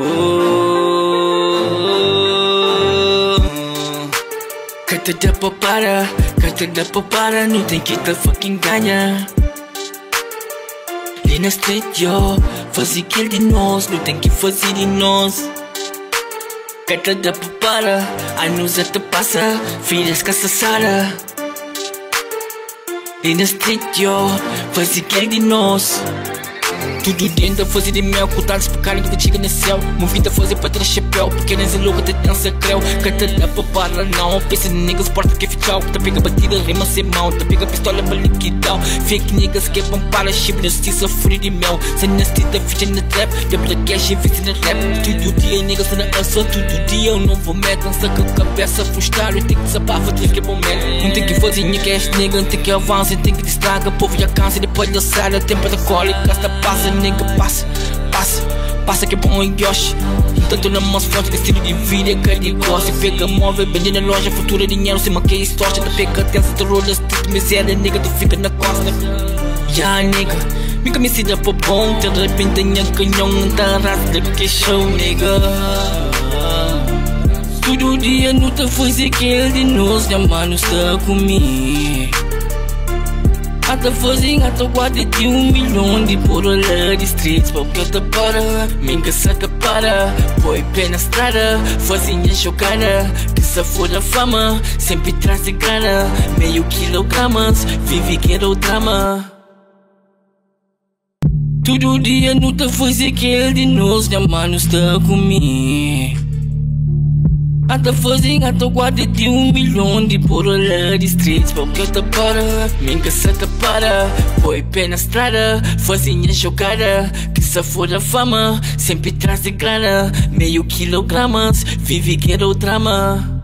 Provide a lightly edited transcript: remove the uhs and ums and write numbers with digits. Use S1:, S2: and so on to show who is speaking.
S1: Carta da papara, não tem que te fucking ganhar. Ali na street, yo, fazer aquilo de nós, não tem que fazer de nós. Carta da papara, anos até passa, filhas caçaçara. Ali na street, yo, fazer aquilo de nós. Tudo dentro a fazer de mel, contados por cara que chega no céu. Movida a fazer para ter chapéu, porque nem se louca te dança creu. Carta da papara não, pensa em niggas, porta que é fichal. Tá pega batida, rima sem mão, tá pega pistola pra liquidar. Fake niggas que vão para chip, não se sofrer de mel. Sem nascida, ficha na trap, debra cash e ficha na rap. Todo dia niggas na ação, todo dia eu não vou meter. Dança com a cabeça frustrada, tem que saber fazer que é bom merda. Não tem que fazer niggas, nigga, tem que avançar, tem que distraga. Povo já cansa, depois da sala, tempo da cola e gasta passa. Nigga, passa que é bom em Yoshi. Tanto na mais forte que estilo de vida é que ele gosta. Pega móvel, vende na loja, futura dinheiro, se maquia e sorte. Tu pega tensa, tu rola, street, miséria, nigga, tu fica na costa. Ya, nigga, minha camiseta pra bom, de repente minha canhão, tá rasga que show, nigga. Todo dia não te faz aquele de nós, minha mano está comigo. Até fazem a tua guarda de 1 milhão de por lá de streets. Porque eu te para, minha caçada para. Foi pé na estrada, fazem a jogada. Que se for a fama, sempre traz de grana. Meio quilogramas, vive que era o drama. Todo dia não te faz aquele de nós, minha mano está comigo. Até fazem a tua guarda de 1 milhão de por lá de streets. Porque eu te para, minha caçada para. Foi pé na estrada, fazem a jogada. Que se for a fama, sempre traz de grana. Meio quilogramas, vive que era o drama.